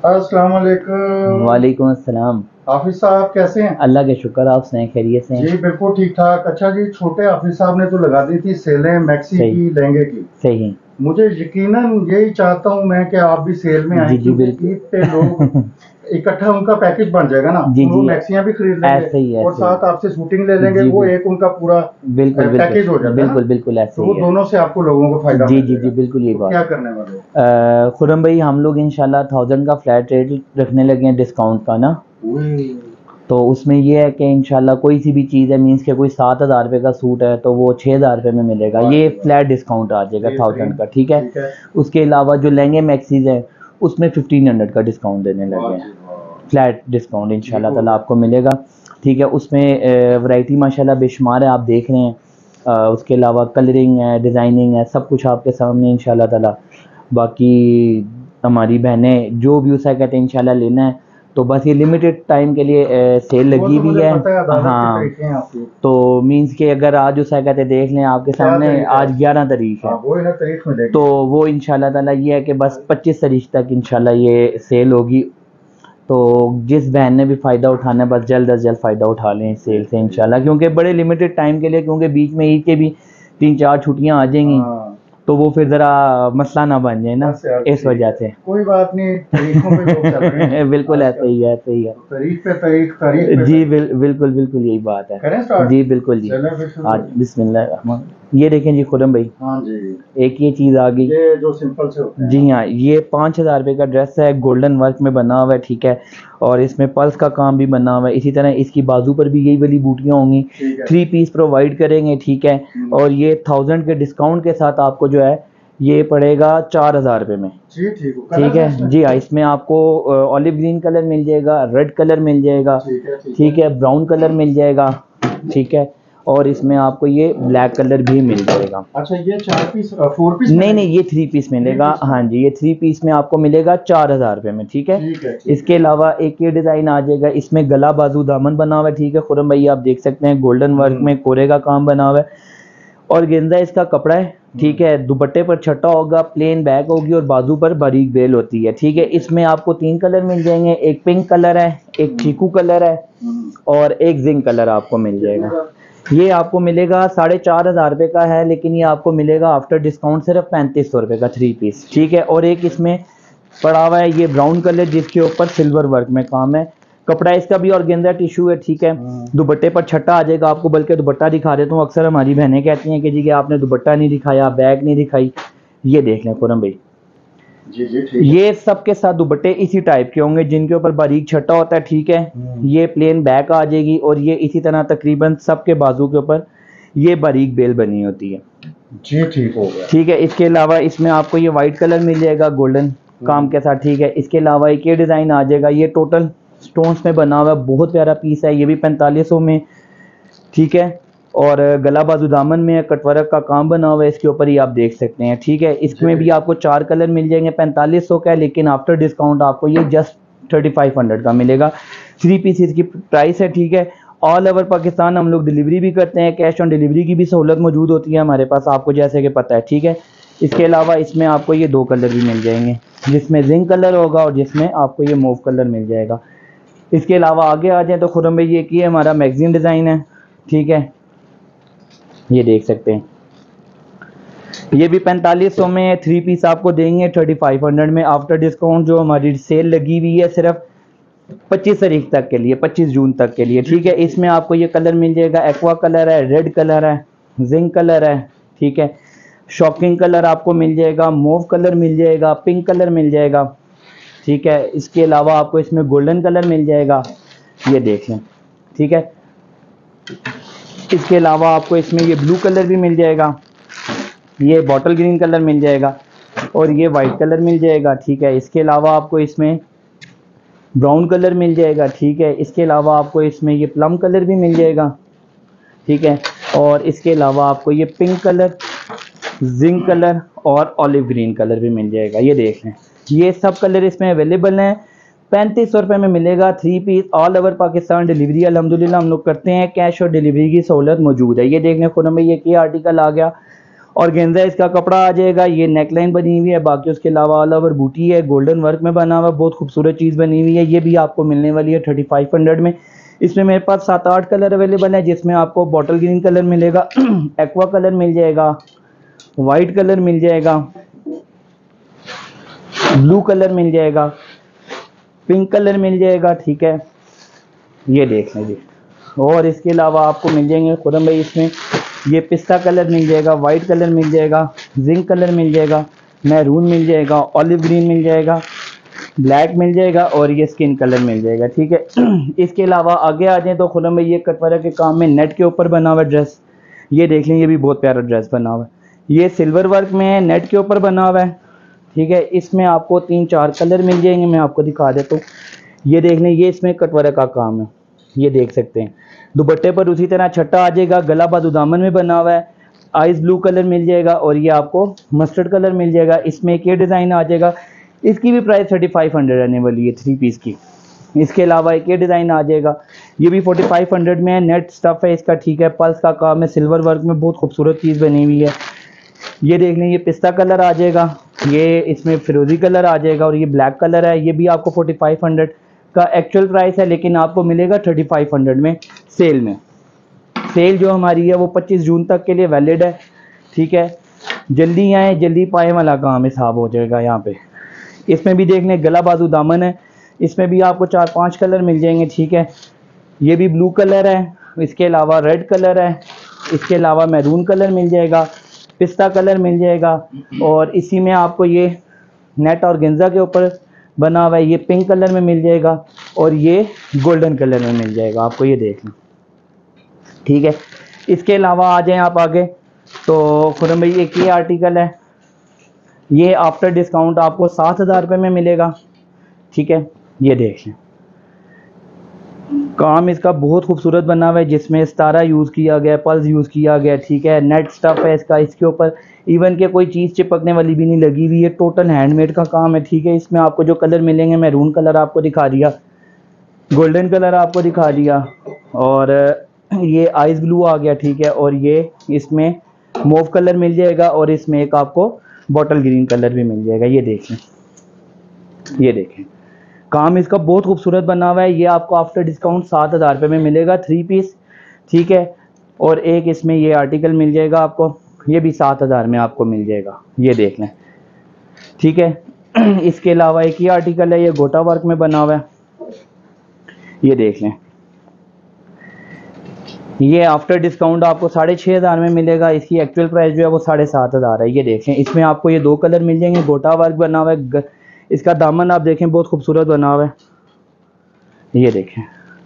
अस्सलाम वालेकुम। वालेकुम अस्सलाम। हाफिज साहब कैसे हैं? अल्लाह के शुक्र, आप सुनाएं, खैरियत से हैं? जी बिल्कुल ठीक ठाक। अच्छा जी, छोटे हाफिज साहब ने तो लगा दी थी सेलें मैक्सी सही। की, लहंगे की। सही। मुझे यकीनन यही चाहता हूँ मैं कि आप भी सेल में आए, जी जी क्योंकि ईद पे लोग बिल्कुल। इकट्ठा उनका पैकेज बन जाएगा ना। जी वो जी, मैक्सियां भी खरीद लेंगे ऐसे ही और ऐसे ही। साथ आपसे शूटिंग ले लेंगे। जी वो एक उनका पूरा बिल्कुल बिल्कुल पैकेज हो जाता है ना। बिल्कुल बिल्कुल ऐसे तो ही वो है। दोनों से आपको लोगों को फायदा जी मिल जी जाएगा। जी बिल्कुल यही तो बात क्या है। करने वाले हो? खुरम भाई, हम लोग इंशाल्लाह 1000 का फ्लैट रेट रखने लगे हैं डिस्काउंट का ना। उई, तो उसमें ये है कि इंशाल्लाह कोई सी भी चीज़ है, मीन्स के कोई 7000 रुपये का सूट है तो वो 6000 रुपये में मिलेगा। वाह ये जी वाह, फ्लैट डिस्काउंट आ जाएगा 1000 बेहतरीन। का, ठीक है। ठीक है। उसके अलावा जो लहंगे मैक्सीज हैं उसमें 1500 का डिस्काउंट देने वाह लगे हैं। जी वाह, फ्लैट डिस्काउंट ये इंशाल्लाह हो ताला गया। आपको मिलेगा, ठीक है। उसमें वैरायटी माशाल्लाह बेशुमार है, आप देख रहे हैं। उसके अलावा कलरिंग है, डिज़ाइनिंग है, सब कुछ आपके सामने इंशाल्लाह ताला। बाकी हमारी बहनें जो भी उसे कहते हैं इंशाल्लाह लेना है, तो बस ये लिमिटेड टाइम के लिए सेल वो लगी तो हुई मुझे है। पता है, अदालत के हाँ, तरीके हैं आपके। तो मीन्स के अगर आज उसे कहते हैं देख लें आपके क्या सामने, तरीका है आज उसका? 11 तारीख है। हाँ, वो इन्हें तारीख में तो देंगे। वो इंशाल्लाह ताला ये है कि बस 25 तारीख तक इंशाल्लाह ये सेल होगी। तो जिस बहन ने भी फ़ायदा उठाना है बस जल्द अज जल्द फ़ायदा उठा लें इस सेल से बेहतरीन। इंशाल्लाह, क्योंकि बड़े लिमिटेड टाइम के लिए, क्योंकि बीच में ईद के भी 3-4 छुट्टियां आ जाएंगी, हाँ, तो वो फिर ज़रा मसला ना बन जाए ना, बस यार इस ठीक वजह है। से। कोई बात नहीं, तारीखों पे लोग चल रहे हैं बिल्कुल ऐसे आजकल। ही है, ऐसे ही है। तो तारीख पे जी तारीख। बिल्कुल बिल्कुल यही बात है। करें स्टार्ट? जी बिल्कुल जी। चलें फिर शुरू आज करें। बिस्मिल्लाह। ये देखें जी खुरम भाई, हाँ जी, एक ये चीज़ आ गई। ये जो सिंपल से होते हैं जी ना। हाँ, ये 5000 रुपये का ड्रेस है, गोल्डन वर्क में बना हुआ है, ठीक है। और इसमें पर्स का काम भी बना हुआ है, इसी तरह इसकी बाजू पर भी यही वाली बूटियाँ होंगी। ठीक है। 3 पीस प्रोवाइड करेंगे, ठीक है। और ये 1000 के डिस्काउंट के साथ आपको जो है ये पड़ेगा 4000 रुपये में, जी ठीक हो। ठीक कलर है है। इसमें? जी हाँ, इसमें आपको ऑलिव ग्रीन कलर मिल जाएगा, रेड कलर मिल जाएगा, ठीक है ठीक है। ठीक है, ब्राउन कलर मिल जाएगा, ठीक है। और इसमें आपको ये ब्लैक कलर भी मिल जाएगा। अच्छा, ये 4 पीस 4 पीस नहीं मिलेंगे? नहीं, ये 3 पीस मिलेगा। 3 पीस हाँ मिलेंगे। जी, ये 3 पीस में आपको मिलेगा 4000 रुपये में, ठीक है। ठीक है ठीक इसके है। अलावा एक ये डिज़ाइन आ जाएगा, इसमें गला बाजू दामन बना हुआ है, ठीक है। खुरम भाई आप देख सकते हैं गोल्डन वर्क में कोरे का काम बना हुआ है, और गेंदा इसका कपड़ा है, ठीक है। दुपट्टे पर छट्टा होगा, प्लेन बैक होगी और बाजू पर बारीक बेल होती है, ठीक है। इसमें आपको 3 कलर मिल जाएंगे, एक पिंक कलर है, एक चीकू कलर है, और एक जिंक कलर आपको मिल जाएगा। ये आपको मिलेगा 4500 रुपये का है, लेकिन ये आपको मिलेगा आफ्टर डिस्काउंट सिर्फ 3500 रुपये का 3 पीस, ठीक है। और एक इसमें पड़ा हुआ है ये ब्राउन कलर, जिसके ऊपर सिल्वर वर्क में काम है। कपड़ा इसका भी ऑर्गेन्जा टिश्यू है, ठीक है। दुपट्टे पर छट्टा आ जाएगा आपको, बल्कि दुपट्टा दिखा देता हूँ। अक्सर हमारी बहनें कहती हैं कि जी कि आपने दुपट्टा नहीं दिखाया, बैग नहीं दिखाई। ये देख लें खुरम भाई, जी जी ठीक है। ये सबके साथ दुपट्टे इसी टाइप के होंगे जिनके ऊपर बारीक छट्टा होता है, ठीक है। ये प्लेन बैक आ जाएगी, और ये इसी तरह तकरीबन सबके बाजू के ऊपर ये बारीक बेल बनी होती है, जी ठीक हो गया। ठीक है। इसके अलावा इसमें आपको ये वाइट कलर मिल जाएगा गोल्डन काम के साथ, ठीक है। इसके अलावा एक ये डिज़ाइन आ जाएगा, ये टोटल स्टोन्स में बना हुआ है, बहुत प्यारा पीस है, ये भी 4500 में, ठीक है। और गला बाजू दामन में है, कटवर्क का काम बना हुआ है इसके ऊपर ही, आप देख सकते हैं, ठीक है। इसमें भी आपको 4 कलर मिल जाएंगे, 4500 का है, लेकिन आफ्टर डिस्काउंट आपको ये जस्ट 3500 का मिलेगा। 3 पीसेस की प्राइस है, ठीक है। ऑल ओवर पाकिस्तान हम लोग डिलीवरी भी करते हैं, कैश ऑन डिलीवरी की भी सहूलत मौजूद होती है हमारे पास, आपको जैसे कि पता है, ठीक है। इसके अलावा इसमें आपको ये 2 कलर भी मिल जाएंगे, जिसमें जिंक कलर होगा और जिसमें आपको ये मूव कलर मिल जाएगा। इसके अलावा आगे आ जाए तो खुरम भाई, ये की हमारा मैगजीन डिज़ाइन है, ठीक है। ये देख सकते हैं, ये भी 4500 में 3 पीस आपको देंगे 3500 में, आफ्टर डिस्काउंट जो हमारी सेल लगी हुई है सिर्फ 25 तारीख तक के लिए, 25 जून तक के लिए, ठीक है। इसमें आपको ये कलर मिल जाएगा, एक्वा कलर है, रेड कलर है, जिंक कलर है, ठीक है। शॉकिंग कलर आपको मिल जाएगा, मूव कलर मिल जाएगा, पिंक कलर मिल जाएगा, ठीक है। इसके अलावा आपको इसमें गोल्डन कलर मिल जाएगा, ये देख लें, ठीक है। इसके अलावा आपको इसमें ये ब्लू कलर भी मिल जाएगा, ये बॉटल ग्रीन कलर मिल जाएगा, और ये वाइट कलर मिल जाएगा, ठीक है। इसके अलावा आपको इसमें ब्राउन कलर मिल जाएगा, ठीक है। इसके अलावा आपको इसमें ये प्लम कलर भी मिल जाएगा, ठीक है। और इसके अलावा आपको ये पिंक कलर, जिंक कलर और ऑलिव ग्रीन कलर भी मिल जाएगा, ये देख लें। ये सब कलर इसमें अवेलेबल हैं, 3500 रुपये में मिलेगा 3 piece. All over Pakistan delivery अल्हम्दुलिल्लाह हम लोग करते हैं, कैश और डिलीवरी की सहूलत मौजूद है। ये देखने को ना भाई, ये क्या आर्टिकल आ गया, और गेंजा इसका कपड़ा आ जाएगा, ये नेकलाइन बनी हुई है, बाकी उसके अलावा ऑल ओवर बूटी है, गोल्डन वर्क में बना हुआ, बहुत खूबसूरत चीज़ बनी हुई है। ये भी आपको मिलने वाली है 3500 में। इसमें मेरे पास 7-8 कलर अवेलेबल है, जिसमें आपको बॉटल ग्रीन कलर मिलेगा, एक्वा कलर मिल जाएगा, वाइट कलर मिल जाएगा, ब्लू कलर मिल जाएगा, पिंक कलर मिल जाएगा, ठीक है, ये देख लें जी। और इसके अलावा आपको मिल जाएंगे खुरम भाई इसमें ये पिस्ता कलर मिल जाएगा, वाइट कलर मिल जाएगा, जिंक कलर मिल जाएगा, मैरून मिल जाएगा, ऑलिव ग्रीन मिल जाएगा, ब्लैक मिल जाएगा और ये स्किन कलर मिल जाएगा, ठीक है। इसके अलावा आगे आ जाए तो खुरम भाई ये कटवरा के काम में नेट के ऊपर बना हुआ ड्रेस, ये देख लें, ये भी बहुत प्यारा ड्रेस बना हुआ है, ये सिल्वर वर्क में है, नेट के ऊपर बना हुआ है, ठीक है। इसमें आपको 3-4 कलर मिल जाएंगे, मैं आपको दिखा देता हूँ। ये देख लें, ये इसमें कटवरा का काम है, ये देख सकते हैं। दुपट्टे पर उसी तरह छट्टा आ जाएगा, गला बाजू दामन में बना हुआ है, आइस ब्लू कलर मिल जाएगा और ये आपको मस्टर्ड कलर मिल जाएगा। इसमें एक ये डिज़ाइन आ जाएगा, इसकी भी प्राइस 3500 रहने वाली है 3 पीस की। इसके अलावा एक ये डिज़ाइन आ जाएगा, ये भी 4500 में है, नेट स्टफ़ है इसका, ठीक है, पल्स का काम है, सिल्वर वर्क में बहुत खूबसूरत चीज़ बनी हुई है। ये देख लें, ये पिस्ता कलर आ जाएगा, ये इसमें फिरोजी कलर आ जाएगा और ये ब्लैक कलर है। ये भी आपको 4500 का एक्चुअल प्राइस है, लेकिन आपको मिलेगा 3500 में सेल में। सेल जो हमारी है वो 25 जून तक के लिए वैलिड है, ठीक है। जल्दी आए जल्दी पाए वाला काम हिसाब हो जाएगा यहाँ पे। इसमें भी देख लें, गला बाजू दामन है, इसमें भी आपको 4-5 कलर मिल जाएंगे, ठीक है। ये भी ब्लू कलर है, इसके अलावा रेड कलर है, इसके अलावा मैरून कलर मिल जाएगा, पिस्ता कलर मिल जाएगा और इसी में आपको ये नेट और गेंजा के ऊपर बना हुआ है, ये पिंक कलर में मिल जाएगा और ये गोल्डन कलर में मिल जाएगा आपको, ये देख लें, ठीक है। इसके अलावा आ जाएं आप आगे तो खुरम भाई एक ये आर्टिकल है, ये आफ्टर डिस्काउंट आपको 7000 रुपये में मिलेगा, ठीक है। ये देख लें, काम इसका बहुत खूबसूरत बना हुआ है, जिसमें सितारा यूज़ किया गया, पल्स यूज़ किया गया, ठीक है। नेट स्टफ़ है इसका, इसके ऊपर इवन के कोई चीज़ चिपकने वाली भी नहीं लगी हुई है, टोटल हैंडमेड का काम है, ठीक है। इसमें आपको जो कलर मिलेंगे, मैरून कलर आपको दिखा दिया, गोल्डन कलर आपको दिखा दिया और ये आइस ब्लू आ गया, ठीक है। और ये इसमें मोव कलर मिल जाएगा और इसमें एक आपको बॉटल ग्रीन कलर भी मिल जाएगा, ये देखें, ये देखें, काम इसका बहुत खूबसूरत बना हुआ है। ये आपको आफ्टर डिस्काउंट 7000 रुपये में मिलेगा 3 पीस, ठीक है। और एक इसमें ये आर्टिकल मिल जाएगा आपको, ये भी 7000 में आपको मिल जाएगा, ये देख लें, ठीक है। इसके अलावा एक ये आर्टिकल है, ये गोटा वर्क में बना हुआ है, ये देख लें, ये आफ्टर डिस्काउंट आपको 6500 में मिलेगा, इसकी एक्चुअल प्राइस जो है वो 7500 है, ये देखें। इसमें आपको ये 2 कलर मिल जाएंगे, गोटा वर्क बना हुआ है, इसका दामन आप देखें बहुत खूबसूरत बना हुआ है, ये देखें।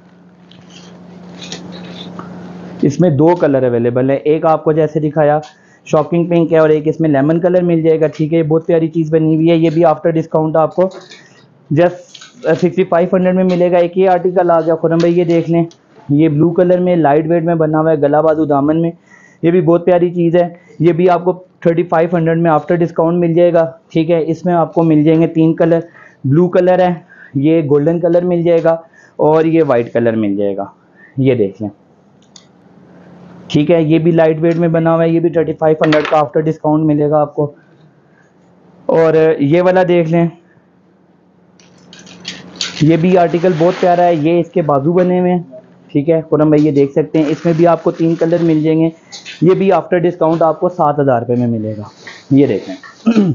इसमें 2 कलर अवेलेबल है, एक आपको जैसे दिखाया शॉकिंग पिंक है और एक इसमें लेमन कलर मिल जाएगा, ठीक है। ये बहुत प्यारी चीज़ बनी हुई है, ये भी आफ्टर डिस्काउंट आपको जस्ट 6500 में मिलेगा। एक ये आर्टिकल आ गया खुरम भाई, ये देख लें, ये ब्लू कलर में लाइट वेट में बना हुआ है, गला बाजू दामन में, ये भी बहुत प्यारी चीज़ है। ये भी आपको 3500 में आफ्टर डिस्काउंट मिल जाएगा, ठीक है। इसमें आपको मिल जाएंगे 3 कलर, ब्लू कलर है, ये गोल्डन कलर मिल जाएगा और ये वाइट कलर मिल जाएगा, ये देख लें, ठीक है। ये भी लाइट वेट में बना हुआ है, ये भी 3500 का आफ्टर डिस्काउंट मिलेगा आपको। और ये वाला देख लें, ये भी आर्टिकल बहुत प्यारा है, ये इसके बाजू बने हुए हैं, ठीक है खुरम भाई, ये देख सकते हैं। इसमें भी आपको 3 कलर मिल जाएंगे, ये भी आफ्टर डिस्काउंट आपको 7000 रुपये में मिलेगा, ये देखें।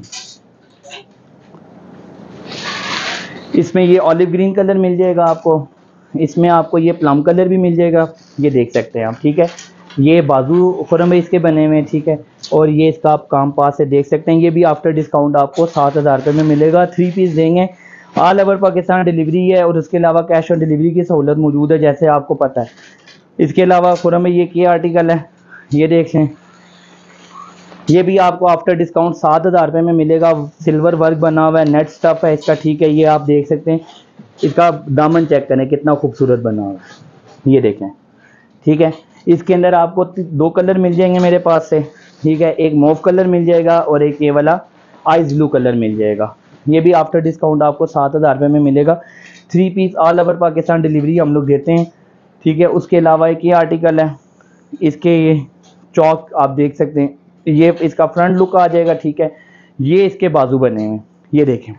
इसमें ये ऑलिव ग्रीन कलर मिल जाएगा आपको, इसमें आपको ये प्लम कलर भी मिल जाएगा, ये देख सकते हैं आप, ठीक है। ये बाजू खुरम भाई इसके बने हुए हैं, ठीक है। और ये इसका आप काम पास से देख सकते हैं, ये भी आफ्टर डिस्काउंट आपको 7000 रुपये में मिलेगा। 3 पीस देंगे, ऑल ओवर पाकिस्तान डिलीवरी है और उसके अलावा कैश ऑन डिलीवरी की सहूलत मौजूद है, जैसे आपको पता है। इसके अलावा खुरम भाई ये क्या आर्टिकल है, ये देख लें, ये भी आपको आफ्टर डिस्काउंट 7000 रुपये में मिलेगा, सिल्वर वर्क बना हुआ है, नेट स्टफ़ है इसका, ठीक है। ये आप देख सकते हैं, इसका दामन चेक करें कितना खूबसूरत बना हुआ है, ये देखें, ठीक है। इसके अंदर आपको 2 कलर मिल जाएंगे मेरे पास से, ठीक है। एक मोव कलर मिल जाएगा और एक ये वाला आइस ब्लू कलर मिल जाएगा, ये भी आफ्टर डिस्काउंट आपको 7000 रुपये में मिलेगा। 3 piece all over Pakistan delivery हम लोग देते हैं, ठीक है। उसके अलावा एक ये आर्टिकल है, इसके ये चौक आप देख सकते हैं, ये इसका फ्रंट लुक आ जाएगा, ठीक है। ये इसके बाजू बने हुए, ये देखें।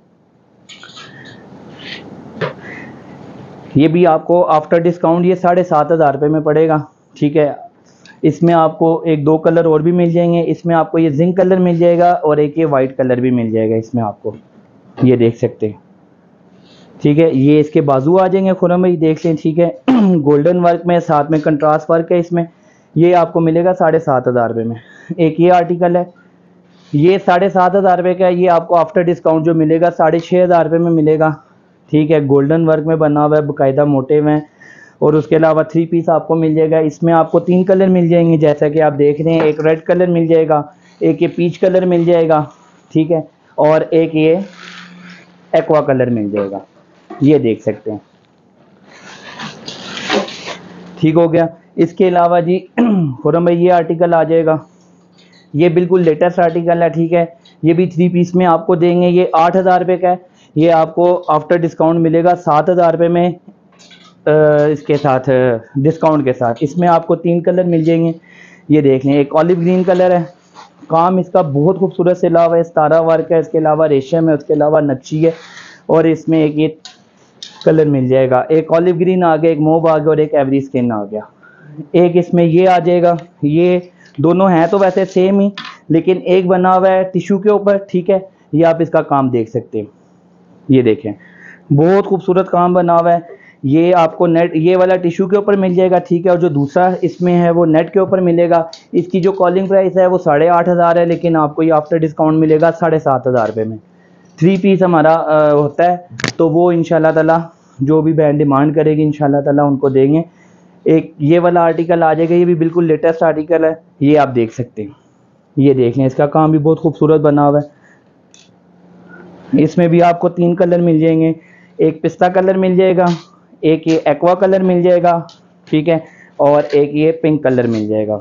ये भी आपको आफ्टर डिस्काउंट ये 7,500 रुपये में पड़ेगा, ठीक है। इसमें आपको एक दो कलर और भी मिल जाएंगे। इसमें आपको ये जिंक कलर मिल जाएगा और एक ये वाइट कलर भी मिल जाएगा इसमें आपको, ये देख सकते हैं, ठीक है। ये इसके बाजू आ जाएंगे खुरम भाई, देख लें, ठीक है। गोल्डन वर्क में साथ में कंट्रास्ट वर्क है इसमें। ये आपको मिलेगा 7,500 रुपये में। एक ये आर्टिकल है, ये 7,500 रुपये का है। ये आपको आफ्टर डिस्काउंट जो मिलेगा 6,500 रुपये में मिलेगा, ठीक है। गोल्डन वर्क में बना हुआ है, बाकायदा मोटे में। और उसके अलावा 3 पीस आपको मिल जाएगा। इसमें आपको 3 कलर मिल जाएंगे, जैसा कि आप देख रहे हैं। एक रेड कलर मिल जाएगा, एक ये पीच कलर मिल जाएगा, ठीक है, और एक ये एक्वा कलर मिल जाएगा, ये देख सकते हैं, ठीक हो गया। इसके अलावा जी खुरम भाई ये आर्टिकल आ जाएगा, ये बिल्कुल लेटेस्ट आर्टिकल है, ठीक है। ये भी 3 पीस में आपको देंगे। ये 8,000 रुपये का है। ये आपको आफ्टर डिस्काउंट मिलेगा 7,000 रुपये में, इसके साथ डिस्काउंट के साथ। इसमें आपको 3 कलर मिल जाएंगे, ये देख लें। एक ऑलिव ग्रीन कलर है, काम इसका बहुत खूबसूरत से अलावा है, सितारा वर्क है, इसके अलावा रेशम है, उसके अलावा नक्शी है। और इसमें एक ये कलर मिल जाएगा, एक ऑलिव ग्रीन आ गया, एक मोव आ गया और एक एवरी स्किन आ गया। एक इसमें ये आ जाएगा। ये दोनों हैं तो वैसे सेम ही, लेकिन एक बना हुआ है टिश्यू के ऊपर, ठीक है। ये आप इसका काम देख सकते हैं, ये देखें, बहुत खूबसूरत काम बना हुआ है। ये आपको नेट, ये वाला टिश्यू के ऊपर मिल जाएगा, ठीक है। और जो दूसरा इसमें है वो नेट के ऊपर मिलेगा। इसकी जो कॉलिंग प्राइस है वो 8,500 है, लेकिन आपको ये आफ्टर डिस्काउंट मिलेगा 7,500 रुपये में। 3 पीस हमारा होता है, तो वो इंशाल्लाह ताला जो भी बैंड डिमांड करेगी इंशाल्लाह ताला उनको देंगे। एक ये वाला आर्टिकल आ जाएगा, ये भी बिल्कुल लेटेस्ट आर्टिकल है, ये आप देख सकते हैं, ये देख लें। इसका काम भी बहुत खूबसूरत बना हुआ है। इसमें भी आपको 3 कलर मिल जाएंगे, एक पिस्ता कलर मिल जाएगा, एक ये एक्वा कलर मिल जाएगा, ठीक है, और एक ये पिंक कलर मिल जाएगा,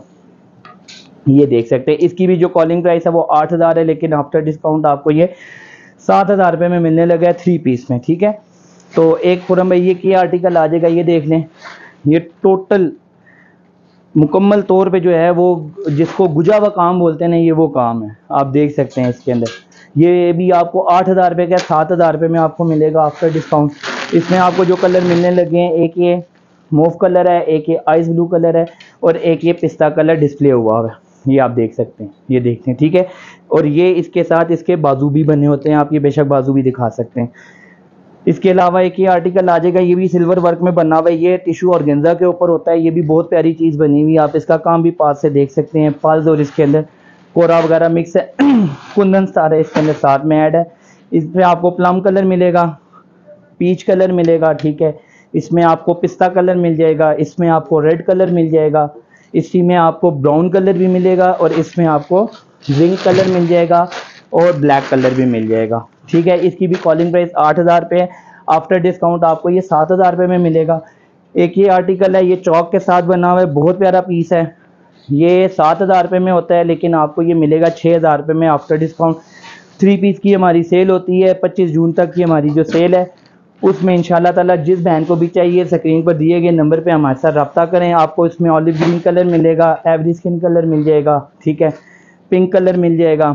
ये देख सकते हैं। इसकी भी जो कॉलिंग प्राइस है वो 8,000 है, लेकिन आफ्टर डिस्काउंट आपको ये 7,000 रुपये में मिलने लगा है 3 पीस में, ठीक है। तो एक खुरम भाई ये आर्टिकल आ जाएगा, ये देख लें। ये टोटल मुकम्मल तौर पे जो है वो जिसको गुजा हुआ काम बोलते हैं ना, ये वो काम है, आप देख सकते हैं इसके अंदर। ये भी आपको 8,000 रुपये का 7,000 रुपये में आपको मिलेगा आफ्टर डिस्काउंट। इसमें आपको जो कलर मिलने लगे हैं, एक ये मूव कलर है, एक ये आइस ब्लू कलर है, और एक ये पिस्ता कलर डिस्प्ले हुआ है, ये आप देख सकते हैं, ये देखते हैं, ठीक है। और ये इसके साथ इसके बाजू भी बने होते हैं, आप ये बेशक बाजू भी दिखा सकते हैं। इसके अलावा एक ये आर्टिकल आ जाएगा, ये भी सिल्वर वर्क में बना हुआ है, ये टिश्यू और गेंजा के ऊपर होता है। ये भी बहुत प्यारी चीज़ बनी हुई है, आप इसका काम भी पास से देख सकते हैं। पल्स और इसके अंदर कोरा वगैरह मिक्स है, कुंदन सारे इसके अंदर साथ में ऐड है। इसमें आपको प्लम कलर मिलेगा, पीच कलर मिलेगा, ठीक है। इसमें आपको पिस्ता कलर मिल जाएगा, इसमें आपको रेड कलर मिल जाएगा, इसी में आपको ब्राउन कलर भी मिलेगा, और इसमें आपको जिंक कलर मिल जाएगा और ब्लैक कलर भी मिल जाएगा, ठीक है। इसकी भी कॉलिंग प्राइस 8,000 रुपये है। आफ्टर डिस्काउंट आपको ये 7,000 रुपये में मिलेगा। एक ये आर्टिकल है, ये चौक के साथ बना हुआ है, बहुत प्यारा पीस है। ये 7,000 रुपये में होता है, लेकिन आपको ये मिलेगा 6,000 रुपये में आफ्टर डिस्काउंट। 3 पीस की हमारी सेल होती है, 25 जून तक की हमारी जो सेल है, उसमें इंशाल्लाह ताला जिस बहन को भी चाहिए स्क्रीन पर दिए गए नंबर पे हमारे साथ रब्ता करें। आपको इसमें ऑलिव ग्रीन कलर मिलेगा, एवरी स्किन कलर मिल जाएगा, ठीक है, पिंक कलर मिल जाएगा,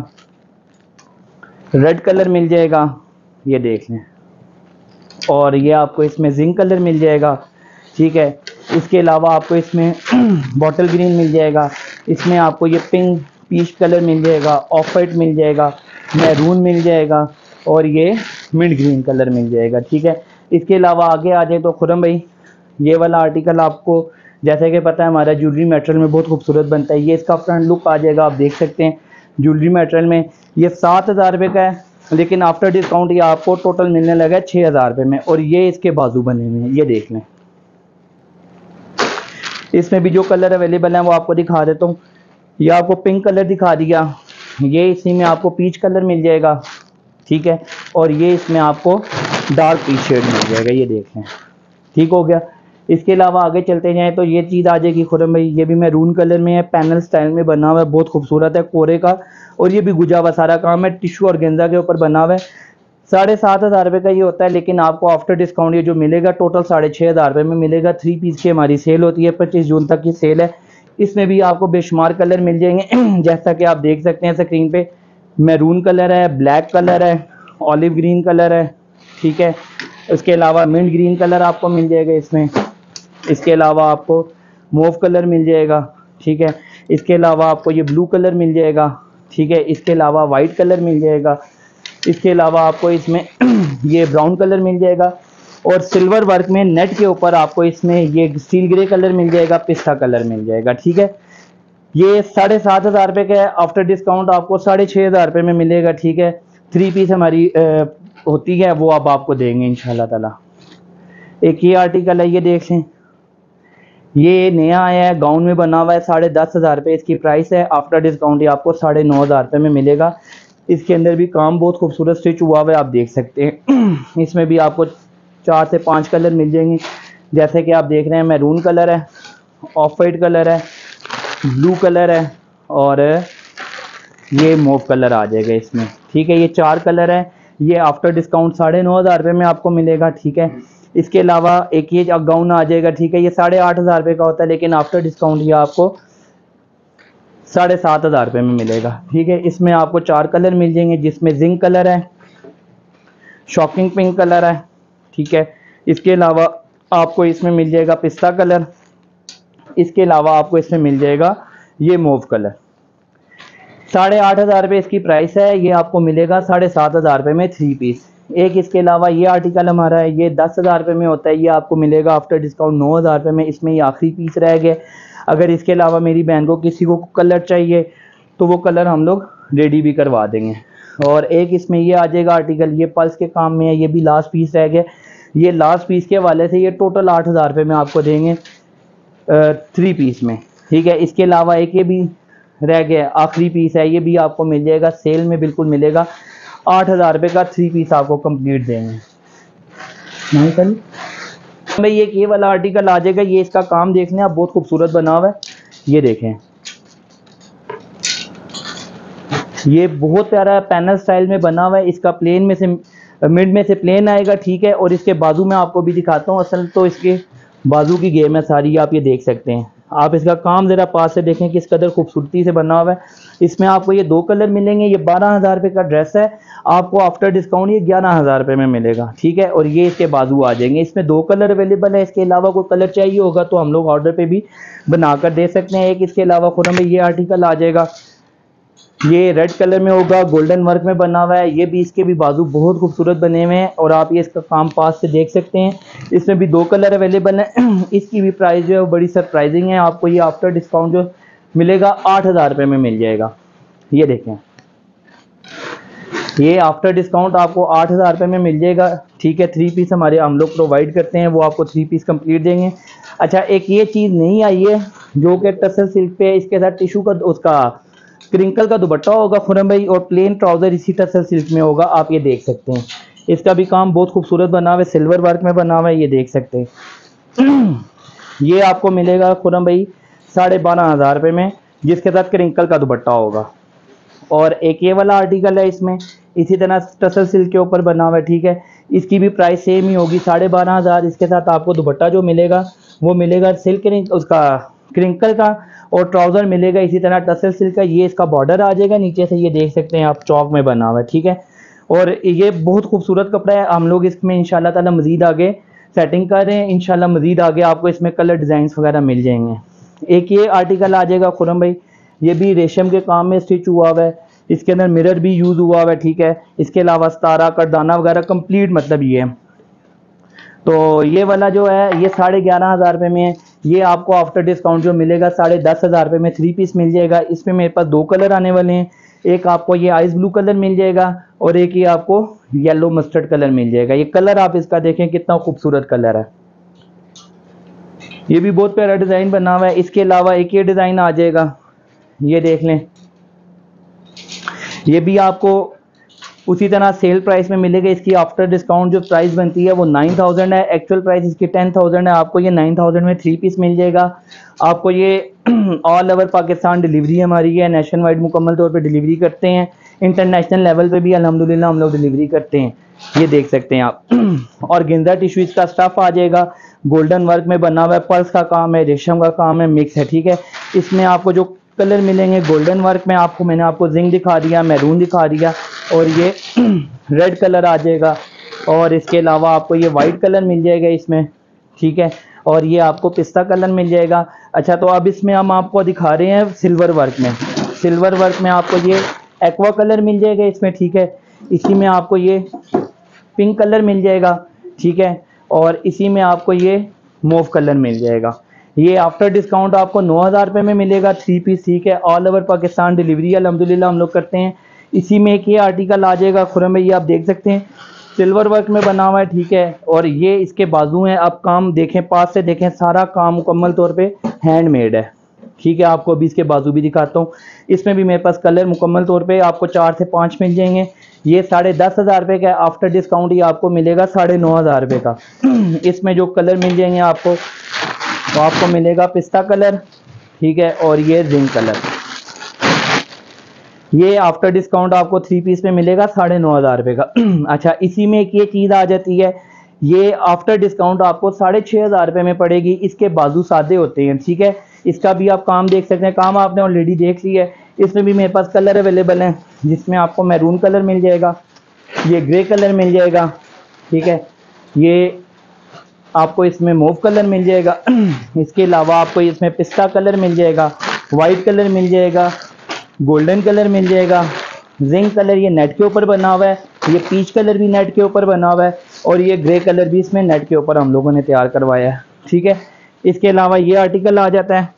रेड कलर मिल जाएगा, ये देख लें, और ये आपको इसमें जिंक कलर मिल जाएगा, ठीक है। इसके अलावा आपको इसमें बॉटल ग्रीन मिल जाएगा, इसमें आपको ये पिंक पीच कलर मिल जाएगा, ऑफ वाइट मिल जाएगा, मैरून मिल जाएगा, और ये मिंट ग्रीन कलर मिल जाएगा, ठीक है। इसके अलावा आगे आ जाए तो खुरम भाई ये वाला आर्टिकल आपको जैसे कि पता है हमारा ज्वेलरी मटेरियल में बहुत खूबसूरत बनता है। ये इसका फ्रंट लुक आ जाएगा, आप देख सकते हैं। ज्वेलरी मटेरियल में ये 7,000 रुपये का है, लेकिन आफ्टर डिस्काउंट ये आपको टोटल मिलने लगा है 6,000 रुपये में। और ये इसके बाजू बने हुए हैं, ये देख लें। इसमें भी जो कलर अवेलेबल है वो आपको दिखा देता हूँ। ये आपको पिंक कलर दिखा दिया, ये इसी में आपको पीच कलर मिल जाएगा, ठीक है, और ये इसमें आपको डार्क पीच शेड मिल जाएगा, ये देख लें, ठीक हो गया। इसके अलावा आगे चलते जाएं तो ये चीज़ आ जाएगी खुरम भाई, ये भी मैरून कलर में है, पैनल स्टाइल में बना हुआ है, बहुत खूबसूरत है, कोरे का, और ये भी गुजा हुआ सारा काम है, टिश्यू और गेंजा के ऊपर बना हुआ है। 7,500 रुपये का ये होता है, लेकिन आपको आफ्टर डिस्काउंट ये जो मिलेगा टोटल 6,500 रुपये में मिलेगा। 3 पीस की हमारी सेल होती है, 25 जून तक की सेल है। इसमें भी आपको बेशुमार कलर मिल जाएंगे जैसा कि आप देख सकते हैं स्क्रीन पे। मैरून कलर है, ब्लैक कलर है, ऑलिव ग्रीन कलर है, ठीक है। इसके अलावा मिंट ग्रीन कलर आपको मिल जाएगा इसमें। इसके अलावा आपको मूव कलर मिल जाएगा, ठीक है। इसके अलावा आपको ये ब्लू कलर मिल जाएगा, ठीक है। इसके अलावा वाइट कलर मिल जाएगा। इसके अलावा आपको इसमें ये ब्राउन कलर मिल जाएगा और सिल्वर वर्क में नेट के ऊपर आपको इसमें ये स्टील ग्रे कलर मिल जाएगा, पिस्ता कलर मिल जाएगा, ठीक है। ये 7,500 का है, आफ्टर डिस्काउंट आपको 6,500 में मिलेगा, ठीक है। 3 पीस हमारी होती है, वो अब आपको देंगे इंशाल्लाह ताला। एक ये आर्टिकल है, ये देख लें, ये नया आया है, गाउन में बना हुआ है, 10,500 इसकी प्राइस है। आफ्टर डिस्काउंट ये आपको 9,500 में मिलेगा। इसके अंदर भी काम बहुत खूबसूरत स्टिच हुआ हुआ है, आप देख सकते हैं। इसमें भी आपको 4 से 5 कलर मिल जाएंगे, जैसे कि आप देख रहे हैं। मैरून कलर है, ऑफ वाइट कलर है, ब्लू कलर है और ये मूव कलर आ जाएगा इसमें, ठीक है। ये 4 कलर है। ये आफ्टर डिस्काउंट 9,500 में आपको मिलेगा, ठीक है। इसके अलावा एक ये गाउन आ जाएगा, ठीक है। ये 8,500 का होता है, लेकिन आफ्टर डिस्काउंट ये आपको 7,500 में मिलेगा, ठीक है। इसमें आपको 4 कलर मिल जाएंगे, जिसमें जिंक कलर है, शॉकिंग पिंक कलर है, ठीक है। इसके अलावा आपको इसमें मिल जाएगा पिस्ता कलर। इसके अलावा आपको इसमें मिल जाएगा ये मूव कलर। 8,500 इसकी प्राइस है। ये आपको मिलेगा 7,500 में 3 पीस। एक इसके अलावा ये आर्टिकल हमारा है, ये 10,000 में होता है, ये आपको मिलेगा आफ्टर डिस्काउंट 9,000 में। इसमें ये आखिरी पीस रह गए। अगर इसके अलावा मेरी बहन को किसी को कलर चाहिए तो वो कलर हम लोग रेडी भी करवा देंगे। और एक इसमें ये आ जाएगा आर्टिकल, ये पल्स के काम में है, ये भी लास्ट पीस रह गया। ये लास्ट पीस के हवाले से ये टोटल 8,000 में आपको देंगे 3 पीस में, ठीक है। इसके अलावा एक ये भी रह गया, आखिरी पीस है, ये भी आपको मिल जाएगा, सेल में बिल्कुल मिलेगा। 8,000 का 3 पीस आपको कंप्लीट देंगे। नहीं कल भाई ये वाला आर्टिकल आ जाएगा। ये इसका काम देख लें आप, बहुत खूबसूरत बना हुआ है, ये देखें। ये बहुत प्यारा पैनल स्टाइल में बना हुआ है। इसका प्लेन में से मिड में से प्लेन आएगा, ठीक है। और इसके बाजू में आपको भी दिखाता हूँ, असल तो इसके बाजू की गेम है सारी, आप ये देख सकते हैं। आप इसका काम ज़रा पास से देखें किस कदर खूबसूरती से बना हुआ है। इसमें आपको ये 2 कलर मिलेंगे। ये 12,000 का ड्रेस है, आपको आफ्टर डिस्काउंट ये 11,000 में मिलेगा, ठीक है। और ये इसके बाजू आ जाएंगे। इसमें 2 कलर अवेलेबल है। इसके अलावा कोई कलर चाहिए होगा तो हम लोग ऑर्डर पे भी बनाकर दे सकते हैं। एक इसके अलावा खुद में ये आर्टिकल आ जाएगा, ये रेड कलर में होगा, गोल्डन वर्क में बना हुआ है। ये भी इसके भी बाजू बहुत खूबसूरत बने हुए हैं और आप ये इसका काम पास से देख सकते हैं। इसमें भी 2 कलर अवेलेबल हैं। इसकी भी प्राइस जो है वो बड़ी सरप्राइजिंग है। आपको ये आफ्टर डिस्काउंट जो मिलेगा 8,000 में मिल जाएगा। ये देखें, ये आफ्टर डिस्काउंट आपको 8,000 में मिल जाएगा, ठीक है। 3 पीस हमारे हम लोग प्रोवाइड करते हैं, वो आपको 3 पीस कंप्लीट देंगे। अच्छा, एक ये चीज़ नहीं आई है जो कि टसल सिल्क पे, इसके साथ टिशू का उसका क्रिंकल का दुपट्टा होगा खुरम भाई, और प्लेन ट्राउजर इसी टसल सिल्क में होगा, आप ये देख सकते हैं। इसका भी काम बहुत खूबसूरत बना हुआ है, सिल्वर वर्क में बना हुआ है, ये देख सकते हैं। ये आपको मिलेगा खुरम भाई 12,500 में, जिसके साथ क्रिंकल का दुपट्टा होगा। और एक ये वाला आर्टिकल है, इसमें इसी तरह टसल सिल्क के ऊपर बना हुआ है, ठीक है। इसकी भी प्राइस सेम ही होगी 12,500। इसके साथ आपको दुपट्टा जो मिलेगा वो मिलेगा सिल्क उसका क्रिंकल का, और ट्राउजर मिलेगा इसी तरह टसल सिल्क का। ये इसका बॉर्डर आ जाएगा नीचे से, ये देख सकते हैं आप, चौक में बना हुआ है, ठीक है। और ये बहुत खूबसूरत कपड़ा है। हम लोग इसमें इंशाल्लाह ताला मजीद आगे सेटिंग कर रहे हैं, इंशाल्लाह मजीद आगे आपको इसमें कलर डिज़ाइंस वगैरह मिल जाएंगे। एक ये आर्टिकल आ जाएगा खुरम भाई, ये भी रेशम के काम में स्टिच हुआ हुआ है, इसके अंदर मिरर भी यूज़ हुआ हुआ है, ठीक है। इसके अलावा सितारा करदाना वगैरह कंप्लीट मतलब ये है। तो ये वाला जो है ये 11,500 में है। ये आपको आफ्टर डिस्काउंट जो मिलेगा 10,500 में 3 पीस मिल जाएगा। इसमें मेरे पास 2 कलर आने वाले हैं, एक आपको ये आइस ब्लू कलर मिल जाएगा और एक ये आपको येलो मस्टर्ड कलर मिल जाएगा। ये कलर आप इसका देखें कितना खूबसूरत कलर है, ये भी बहुत प्यारा डिज़ाइन बना हुआ है। इसके अलावा एक ये डिज़ाइन आ जाएगा, ये देख लें, ये भी आपको उसी तरह सेल प्राइस में मिलेगा। इसकी आफ्टर डिस्काउंट जो प्राइस बनती है वो 9,000 है, एक्चुअल प्राइस इसकी 10,000 है। आपको ये 9,000 में 3 पीस मिल जाएगा। आपको ये ऑल ओवर पाकिस्तान डिलीवरी हमारी है, नेशन वाइड मुकम्मल तौर पे डिलीवरी करते हैं, इंटरनेशनल लेवल पे भी अल्हम्दुलिल्लाह हम लोग डिलीवरी करते हैं, ये देख सकते हैं आप। और गेंदा टिश्यू इसका स्टफ़ आ जाएगा, गोल्डन वर्क में बना हुआ है, पर्ल्स का काम है, रेशम का काम है, मिक्स है, ठीक है। इसमें आपको जो कलर मिलेंगे गोल्डन वर्क में, आपको मैंने आपको जिंक दिखा दिया, मैरून दिखा दिया, और ये रेड कलर आ जाएगा, और इसके अलावा आपको ये वाइट कलर मिल जाएगा इसमें, ठीक है, और ये आपको पिस्ता कलर मिल जाएगा। अच्छा, तो अब इसमें हम आपको दिखा रहे हैं सिल्वर वर्क में। सिल्वर वर्क में आपको ये एक्वा कलर मिल जाएगा इसमें, ठीक है। इसी में आपको ये पिंक कलर मिल जाएगा, ठीक है, और इसी में आपको ये मूव कलर मिल जाएगा। ये आफ्टर डिस्काउंट आपको 9,000 रुपये में मिलेगा 3 पीस, ठीक है। ऑल ओवर पाकिस्तान डिलीवरी अल्हम्दुलिल्लाह हम लोग करते हैं। इसी में एक ये आर्टिकल आ जाएगा खुरम भाई, ये आप देख सकते हैं सिल्वर वर्क में बना हुआ है, ठीक है, और ये इसके बाजू हैं। आप काम देखें, पास से देखें, सारा काम मुकम्मल तौर पे हैंडमेड है, ठीक है। आपको अभी इसके बाजू भी दिखाता हूँ। इसमें भी मेरे पास कलर मुकम्मल तौर पे आपको 4 से 5 मिल जाएंगे। ये 10,500 रुपये का आफ्टर डिस्काउंट, ये आपको मिलेगा 9,500 रुपये का। इसमें जो कलर मिल जाएंगे आपको, तो आपको मिलेगा पिस्ता कलर, ठीक है, और ये जिंक कलर। ये आफ्टर डिस्काउंट आपको 3 पीस में मिलेगा 9,500 रुपये का। अच्छा, इसी में एक ये चीज़ आ जाती है, ये आफ्टर डिस्काउंट आपको 6,500 रुपये में पड़ेगी। इसके बाजू सादे होते हैं, ठीक है। इसका भी आप काम देख सकते हैं, काम आपने ऑलरेडी देख लिया है। इसमें भी मेरे पास कलर अवेलेबल हैं, जिसमें आपको मैरून कलर मिल जाएगा, ये ग्रे कलर मिल जाएगा, ठीक है, ये आपको इसमें मूव कलर मिल जाएगा। इसके अलावा आपको इसमें पिस्ता कलर मिल जाएगा, वाइट कलर मिल जाएगा, गोल्डन कलर मिल जाएगा, जिंक कलर ये नेट के ऊपर बना हुआ है, ये पीच कलर भी नेट के ऊपर बना हुआ है, और ये ग्रे कलर भी इसमें नेट के ऊपर हम लोगों ने तैयार करवाया है, ठीक है। इसके अलावा ये आर्टिकल आ जाता है,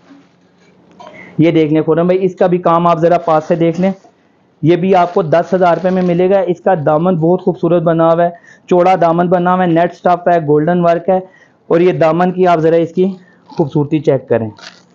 ये देख लें खुरम भाई, इसका भी काम आप ज़रा पास से देख लें। ये भी आपको 10,000 रुपये में मिलेगा। इसका दामन बहुत खूबसूरत बना हुआ है, चौड़ा दामन बना हुआ है, नेट स्टफ है, गोल्डन वर्क है, और ये दामन की आप ज़रा इसकी खूबसूरती चेक करें।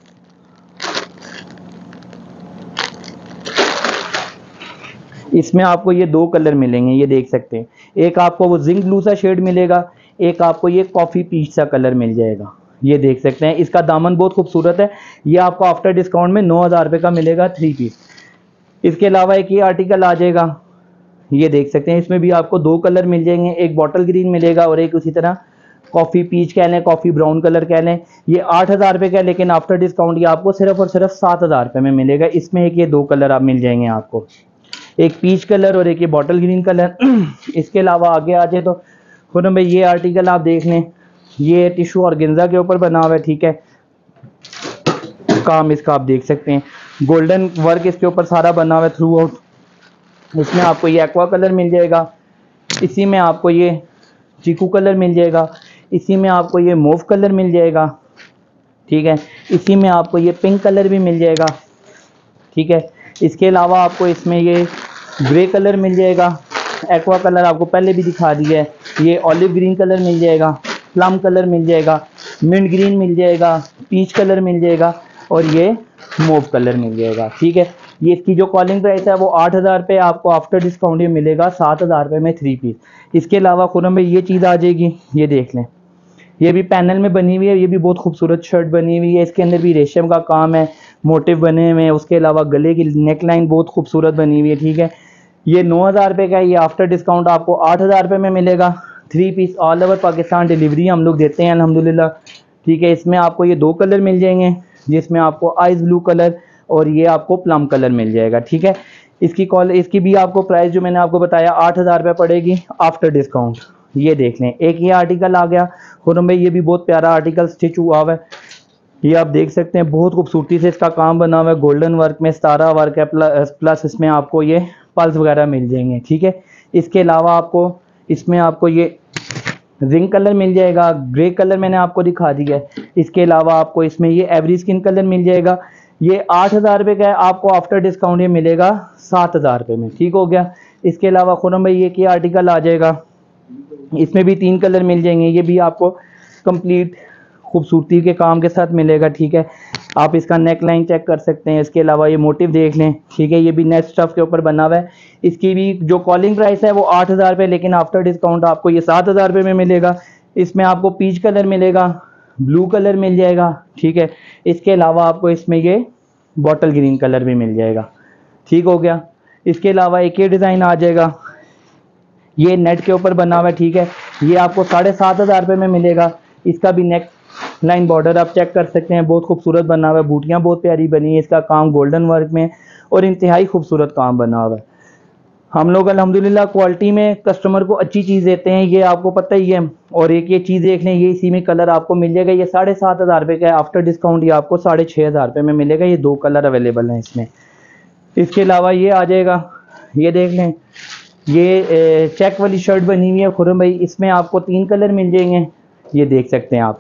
इसमें आपको ये 2 कलर मिलेंगे, ये देख सकते हैं। एक आपको वो जिंक ब्लू सा शेड मिलेगा, एक आपको ये कॉफ़ी पीच सा कलर मिल जाएगा, ये देख सकते हैं। इसका दामन बहुत खूबसूरत है। ये आपको आफ्टर डिस्काउंट में 9,000 रुपये का मिलेगा 3 पीस। इसके अलावा एक ये आर्टिकल आ जाएगा, ये देख सकते हैं। इसमें भी आपको 2 कलर मिल जाएंगे, एक बॉटल ग्रीन मिलेगा और एक उसी तरह कॉफ़ी पीच कह लें, कॉफ़ी ब्राउन कलर कह लें। ये 8,000 रुपये का है, लेकिन आफ्टर डिस्काउंट ये आपको सिर्फ और सिर्फ 7,000 रुपये में मिलेगा। इसमें एक ये 2 कलर आप मिल जाएंगे आपको, एक पीच कलर और एक ये बॉटल ग्रीन कलर। इसके अलावा आगे आ जाए तो खुरम भाई, ये आर्टिकल आप देख लें, ये टिशू और गेंजा के ऊपर बना हुआ है, ठीक है। काम इसका आप देख सकते हैं, गोल्डन वर्क इसके ऊपर सारा बना हुआ है थ्रू आउट। इसमें आपको ये एक्वा कलर मिल जाएगा, इसी में आपको ये चीकू कलर मिल जाएगा, इसी में आपको ये मूव कलर मिल जाएगा, ठीक है। इसी में आपको ये पिंक कलर भी मिल जाएगा, ठीक है। इसके अलावा आपको इसमें ये ग्रे कलर मिल जाएगा, एक्वा कलर आपको पहले भी दिखा दिया है, ये ऑलिव ग्रीन कलर मिल जाएगा, प्लम कलर मिल जाएगा, मिंट ग्रीन मिल जाएगा, पीच कलर मिल जाएगा, और ये मूव कलर मिल जाएगा, ठीक है। ये इसकी जो कॉलिंग प्राइस है वो 8,000 रुपये, आपको आफ्टर डिस्काउंट ये मिलेगा 7,000 रुपये में 3 पीस। इसके अलावा खुरम भाई ये चीज़ आ जाएगी, ये देख लें, ये भी पैनल में बनी हुई है, ये भी बहुत खूबसूरत शर्ट बनी हुई है। इसके अंदर भी रेशम का काम है, मोटिव बने हुए हैं। उसके अलावा गले की नेक लाइन बहुत खूबसूरत बनी हुई है, ठीक है। ये 9,000 रुपये का है, ये आफ्टर डिस्काउंट आपको 8,000 रुपये में मिलेगा 3 piece. All over Pakistan delivery हम लोग देते हैं अल्हम्दुलिल्लाह, ठीक है। इसमें आपको ये 2 कलर मिल जाएंगे, जिसमें आपको आइस ब्लू कलर और ये आपको प्लम कलर मिल जाएगा, ठीक है। इसकी भी आपको प्राइस जो मैंने आपको बताया 8,000 रुपये पड़ेगी आफ्टर डिस्काउंट। ये देख लें, एक ये आर्टिकल आ गया खुरम भाई, ये भी बहुत प्यारा आर्टिकल स्टिच हुआ हुआ है, ये आप देख सकते हैं। बहुत खूबसूरती से इसका काम बना हुआ है, गोल्डन वर्क में सितारा वर्क है, प्लस इसमें आपको ये पल्स वगैरह मिल जाएंगे, ठीक है। इसके अलावा आपको इसमें आपको ये जिंक कलर मिल जाएगा, ग्रे कलर मैंने आपको दिखा दिया है। इसके अलावा आपको इसमें ये एवरी स्किन कलर मिल जाएगा। ये 8,000 रुपये का है, आपको आफ्टर डिस्काउंट ये मिलेगा 7,000 रुपये में, ठीक हो गया। इसके अलावा खुरम भाई ये आर्टिकल आ जाएगा, इसमें भी 3 कलर मिल जाएंगे, ये भी आपको कंप्लीट खूबसूरती के काम के साथ मिलेगा, ठीक है। आप इसका नेक लाइन चेक कर सकते हैं। इसके अलावा ये मोटिव देख लें, ठीक है, ये भी नेट स्टफ के ऊपर बना हुआ है। इसकी भी जो कॉलिंग प्राइस है वो 8,000 रुपये, लेकिन आफ्टर डिस्काउंट आपको ये 7,000 रुपये में मिलेगा। इसमें आपको पीच कलर मिलेगा, ब्लू कलर मिल जाएगा, ठीक है। इसके अलावा आपको इसमें ये बॉटल ग्रीन कलर भी मिल जाएगा, ठीक हो गया। इसके अलावा एक ये डिज़ाइन आ जाएगा, ये नेट के ऊपर बना हुआ है, ठीक है। ये आपको 7,500 रुपये में मिलेगा। इसका भी नेक लाइन बॉर्डर आप चेक कर सकते हैं, बहुत खूबसूरत बना हुआ है, बूटियाँ बहुत प्यारी बनी है, इसका काम गोल्डन वर्क में और इंतहाई खूबसूरत काम बना हुआ है। हम लोग अल्हम्दुलिल्लाह क्वालिटी में कस्टमर को अच्छी चीज़ देते हैं, ये आपको पता ही है। और एक ये चीज़ देख लें, ये इसी में कलर आपको मिल जाएगा, ये 7,500 रुपये का है, आफ्टर डिस्काउंट ये आपको 6,500 रुपये में मिलेगा। ये 2 कलर अवेलेबल हैं इसमें। इसके अलावा ये आ जाएगा, ये देख लें, ये चेक वाली शर्ट बनी हुई है खुरम भाई, इसमें आपको 3 कलर मिल जाएंगे, ये देख सकते हैं आप,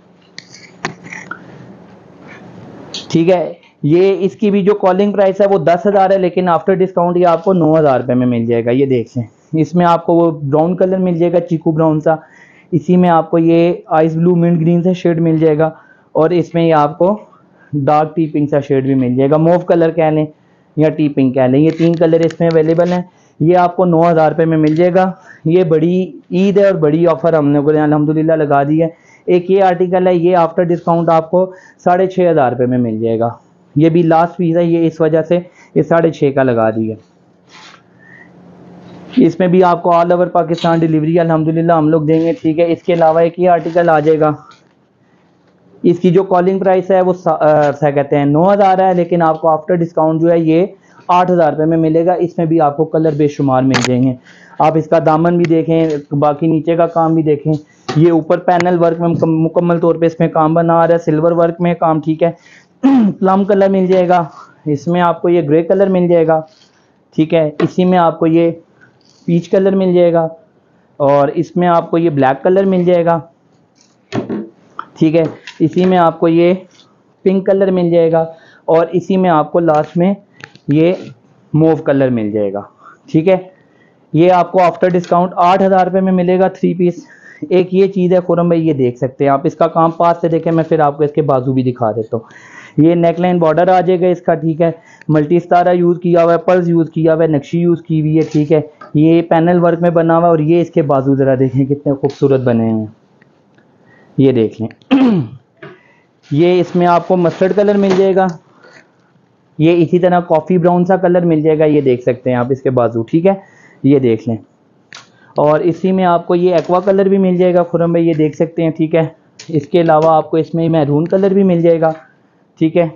ठीक है। ये इसकी भी जो कॉलिंग प्राइस है वो 10,000 है, लेकिन आफ्टर डिस्काउंट ये आपको 9,000 रुपये में मिल जाएगा। ये देख लें, इसमें आपको वो ब्राउन कलर मिल जाएगा, चीकू ब्राउन सा, इसी में आपको ये आइस ब्लू मिंट ग्रीन सा शेड मिल जाएगा, और इसमें ये आपको डार्क टी पिंक सा शेड भी मिल जाएगा, मूव कलर कह लें या टी पिंक कह लें, ये 3 कलर इसमें अवेलेबल हैं। ये आपको 9,000 रुपये में मिल जाएगा। ये बड़ी ईद है और बड़ी ऑफर हमने को अल्हम्दुलिल्लाह लगा दी है। एक ये आर्टिकल है, ये आफ्टर डिस्काउंट आपको 6,500 रुपये में मिल जाएगा। ये भी लास्ट पीस है, ये इस वजह से ये 6,500 का लगा दिया। इसमें भी आपको ऑल ओवर पाकिस्तान डिलीवरी अल्हम्दुलिल्लाह हम लोग देंगे, ठीक है। इसके अलावा एक ये आर्टिकल आ जाएगा, इसकी जो कॉलिंग प्राइस है वो क्या कहते हैं 9,000 है, लेकिन आपको आफ्टर डिस्काउंट जो है ये 8,000 रुपये में मिलेगा। इसमें भी आपको कलर बेशुमार मिल जाएंगे। आप इसका दामन भी देखें, बाकी नीचे का काम भी देखें, ये ऊपर पैनल वर्क में मुकम्मल तौर पे इसमें काम बना आ रहा है, सिल्वर वर्क में काम, ठीक है। प्लम कलर मिल जाएगा, इसमें आपको ये ग्रे कलर मिल जाएगा, ठीक है। इसी में आपको ये पीच कलर मिल जाएगा, और इसमें आपको ये ब्लैक कलर मिल जाएगा, ठीक है। इसी में आपको ये पिंक कलर मिल जाएगा, और इसी में आपको लास्ट में ये मूव कलर मिल जाएगा, ठीक है। ये आपको आफ्टर डिस्काउंट 8,000 रुपये में मिलेगा 3 पीस। एक ये चीज़ है खुरम भाई, ये देख सकते हैं आप, इसका काम पास से देखें, मैं फिर आपको इसके बाजू भी दिखा देता हूँ। ये नेकलाइन बॉर्डर आ जाएगा इसका, ठीक है। मल्टी स्टारा यूज़ किया हुआ है, पर्ल्स यूज़ किया हुआ है, नक्शी यूज़ की हुई है, ठीक है। ये पैनल वर्क में बना हुआ है, और ये इसके बाजू ज़रा देखें कितने खूबसूरत बने हैं, ये देख लें। ये इसमें आपको मस्टर्ड कलर मिल जाएगा, ये इसी तरह कॉफ़ी ब्राउन सा कलर मिल जाएगा, ये देख सकते हैं आप इसके बाजू, ठीक है, ये देख लें। और इसी में आपको ये एक्वा कलर भी मिल जाएगा खुरम भाई, ये देख सकते हैं, ठीक है। इसके अलावा आपको इसमें मैरून कलर भी मिल जाएगा, ठीक है।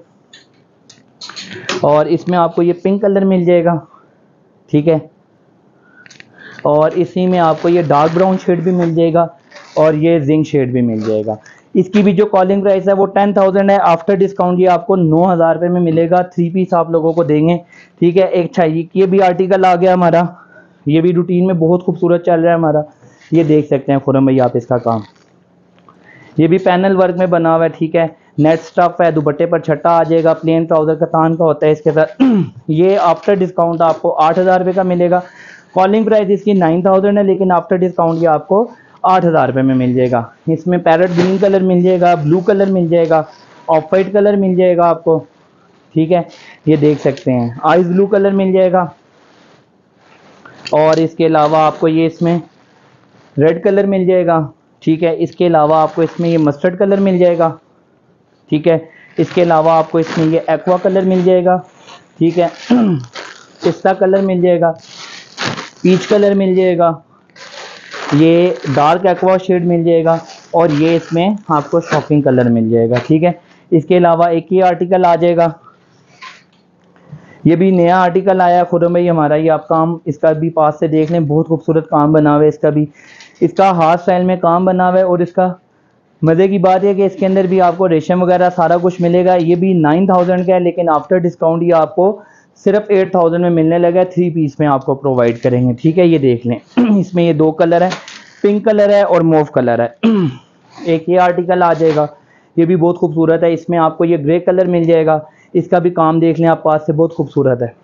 और इसमें आपको ये पिंक कलर मिल जाएगा, ठीक है। और इसी में आपको ये डार्क ब्राउन शेड भी मिल जाएगा, और ये जिंक शेड भी मिल जाएगा। इसकी भी जो कॉलिंग प्राइस है वो 10,000 है, आफ्टर डिस्काउंट ये आपको 9,000 रुपये में मिलेगा। 3 पीस आप लोगों को देंगे, ठीक है। एक चाहिए, ये भी आर्टिकल आ गया हमारा, ये भी रूटीन में बहुत खूबसूरत चल रहा है हमारा, ये देख सकते हैं खुरम भाई आप इसका काम, ये भी पैनल वर्क में बना हुआ है, ठीक है। नेट स्टफ है, दुपट्टे पर छट्टा आ जाएगा, प्लेन ट्राउजर कतान का होता है इसके साथ। ये आफ्टर डिस्काउंट आपको 8,000 रुपये का मिलेगा। कॉलिंग प्राइस इसकी 9,000 है, लेकिन आफ्टर डिस्काउंट ये आपको 8,000 रुपये में मिल जाएगा। इसमें पैरेट ग्रीन कलर मिल जाएगा, ब्लू कलर मिल जाएगा, ऑफ वाइट कलर मिल जाएगा आपको, ठीक है। ये देख सकते हैं, आइस ब्लू कलर मिल जाएगा, और इसके अलावा आपको ये इसमें रेड कलर मिल जाएगा, ठीक है। इसके अलावा आपको इसमें ये मस्टर्ड कलर मिल जाएगा, ठीक है। इसके अलावा आपको इसमें ये एक्वा कलर मिल जाएगा, ठीक है। पिस्ता कलर मिल जाएगा, पीच कलर मिल जाएगा, ये डार्क एक्वा शेड मिल जाएगा, और ये इसमें आपको शॉकिंग कलर मिल जाएगा, ठीक है। इसके अलावा एक ये आर्टिकल आ जाएगा, ये भी नया आर्टिकल आया खुरम भाई हमारा, ये आप काम इसका भी पास से देख लें, बहुत खूबसूरत काम बना हुआ है इसका भी, इसका हाथ स्टाइल में काम बना हुआ है। और इसका मज़े की बात है कि इसके अंदर भी आपको रेशम वगैरह सारा कुछ मिलेगा। ये भी 9,000 का है, लेकिन आफ्टर डिस्काउंट ये आपको सिर्फ 8,000 में मिलने लगा है। 3 पीस में आपको प्रोवाइड करेंगे, ठीक है। ये देख लें, इसमें ये 2 कलर है, पिंक कलर है और मूव कलर है। एक ये आर्टिकल आ जाएगा, ये भी बहुत खूबसूरत है, इसमें आपको ये ग्रे कलर मिल जाएगा, इसका भी काम देख लें आप पास से, बहुत खूबसूरत है।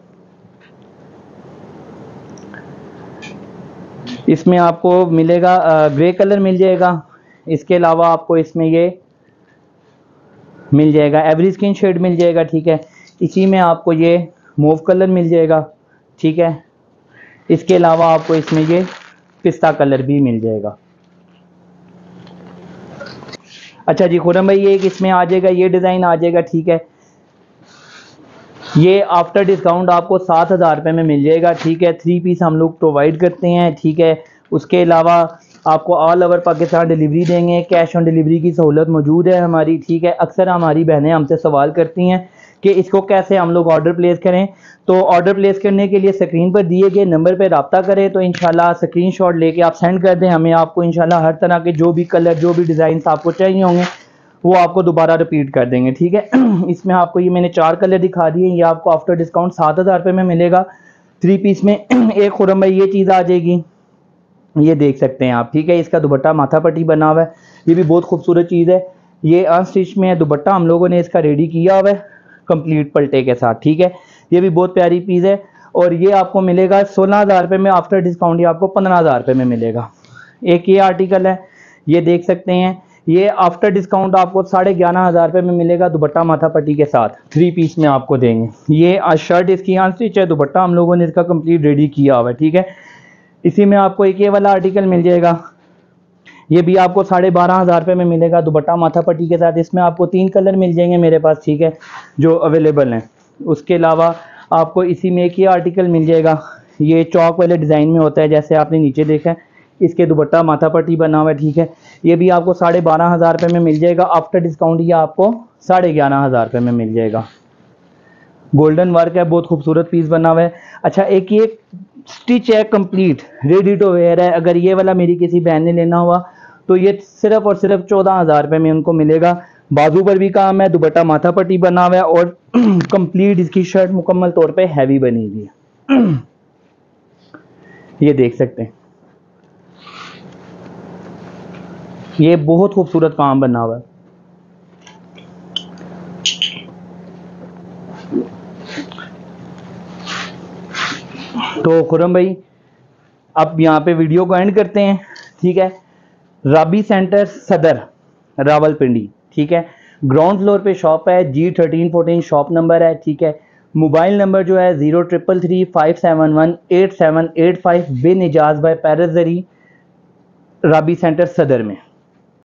इसमें आपको मिलेगा ग्रे कलर मिल जाएगा, इसके अलावा आपको इसमें ये मिल जाएगा एवरी स्किन शेड मिल जाएगा, ठीक है। इसी में आपको ये मूव कलर मिल जाएगा, ठीक है। इसके अलावा आपको इसमें ये पिस्ता कलर भी मिल जाएगा। अच्छा जी खुरम भाई, ये एक इसमें आ जाएगा, ये डिज़ाइन आ जाएगा, ठीक है। ये आफ्टर डिस्काउंट आपको 7,000 रुपये में मिल जाएगा, ठीक है। 3 पीस हम लोग प्रोवाइड करते हैं, ठीक है। उसके अलावा आपको ऑल ओवर पाकिस्तान डिलीवरी देंगे, कैश ऑन डिलीवरी की सहूलत मौजूद है हमारी, ठीक है। अक्सर हमारी बहनें हमसे सवाल करती हैं कि इसको कैसे हम लोग ऑर्डर प्लेस करें। तो ऑर्डर प्लेस करने के लिए स्क्रीन पर दिए गए नंबर पर रब्ता करें, तो इंशाल्लाह स्क्रीनशॉट लेके आप सेंड कर दें हमें, आपको इंशाल्लाह हर तरह के जो भी कलर, जो भी डिज़ाइन आपको चाहिए होंगे वो आपको दोबारा रिपीट कर देंगे, ठीक है। इसमें आपको ये मैंने 4 कलर दिखा दिए, ये आपको आफ्टर डिस्काउंट 7,000 रुपये में मिलेगा 3 पीस में। एक खुरम भाई ये चीज़ आ जाएगी, ये देख सकते हैं आप, ठीक है। इसका दुपट्टा माथा पट्टी बना हुआ है, ये भी बहुत खूबसूरत चीज़ है। ये अनस्टिच में है, दुपट्टा हम लोगों ने इसका रेडी किया हुआ है कंप्लीट पल्टे के साथ, ठीक है। ये भी बहुत प्यारी पीस है और ये आपको मिलेगा 16,000 रुपये में, आफ्टर डिस्काउंट ये आपको 15,000 रुपये में मिलेगा। एक ये आर्टिकल है, ये देख सकते हैं, ये आफ्टर डिस्काउंट आपको 11,500 रुपये में मिलेगा दुपट्टा माथा पट्टी के साथ, 3 पीस में आपको देंगे। ये शर्ट इसकी अनस्टिच है, दुपट्टा हम लोगों ने इसका कंप्लीट रेडी किया हुआ है, ठीक है। इसी में आपको एक ये वाला आर्टिकल मिल जाएगा, ये भी आपको 12,500 रुपये में मिलेगा दुपट्टा माथा पट्टी के साथ। इसमें आपको 3 कलर मिल जाएंगे मेरे पास, ठीक है, जो अवेलेबल हैं। उसके अलावा आपको इसी में एक ये आर्टिकल मिल जाएगा, ये चौक वाले डिज़ाइन में होता है, जैसे आपने नीचे देखा है, इसके दुपट्टा माथा पट्टी बना हुआ है, ठीक है। ये भी आपको 12,500 रुपये में मिल जाएगा, आफ्टर डिस्काउंट ये आपको 11,500 रुपये में मिल जाएगा। गोल्डन वर्क है, बहुत खूबसूरत पीस बना हुआ है। अच्छा, एक ये स्टिच है, कंप्लीट रेडी टू वेयर है। अगर ये वाला मेरी किसी बहन ने लेना हुआ तो ये सिर्फ और सिर्फ 14,000 रुपये में उनको मिलेगा। बाजू पर भी काम है, दुपट्टा माथा पट्टी बना हुआ है और कंप्लीट इसकी शर्ट मुकम्मल तौर पे हैवी बनी हुई है। ये देख सकते हैं, ये बहुत खूबसूरत काम बना हुआ है। तो खुरम भाई अब यहाँ पे वीडियो को एंड करते हैं, ठीक है। राबी सेंटर सदर रावलपिंडी, ठीक है। ग्राउंड फ्लोर पे शॉप है, G1314 शॉप नंबर है, ठीक है। मोबाइल नंबर जो है 03335718 785 बिन इजाज बाय पैराजरी राबी सेंटर सदर में।